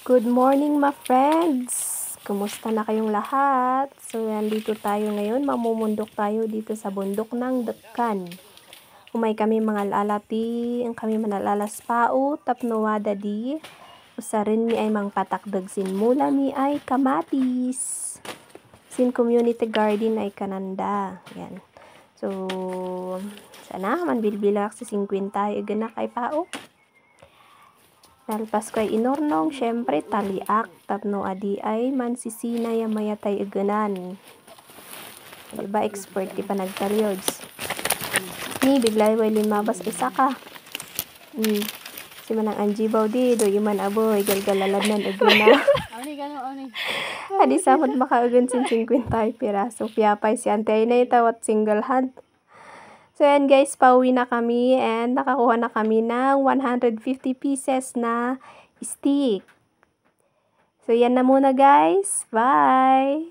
Good morning, my friends! Kumusta na kayong lahat? So, dito tayo ngayon. Mamumundok tayo dito sa bundok ng Dekkan. Umay kami mga lalati, ang kami manalalas pao, tapnowada di. Usarin mi ay mang patakdag sin mula mi ay kamatis. Sin community garden ay kananda. Yan. So, sana man bilbilak sa 50 ay gana kay pao. Nalpas ko ay inornong, syempre taliak, tapno adi ay mansisina ya mayatay aganan. Diba expert di pa nagtalyods. Ni bigla way limabas isa ka. Si manang anjibaw di, do yuman aboy, galgalalanan agana. Adi samot makaagan sin 50 piraso. Piyapay si antay na itawat single hand. So, yan guys, pauwi na kami and nakakuha na kami ng 150 pieces na stick. So, yan na muna guys. Bye!